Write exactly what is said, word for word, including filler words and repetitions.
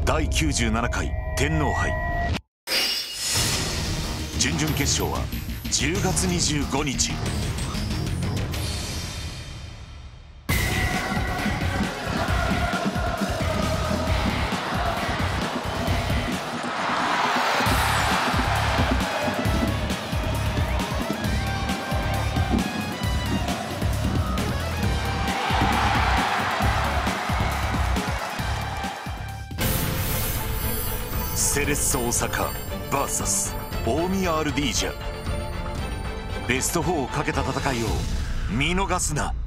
だいきゅうじゅうななかい天皇杯準々決勝はじゅうがつにじゅうごにち。セレッソ大阪 ブイエス 大宮アルディージャ。ベストフォーをかけた戦いを見逃すな。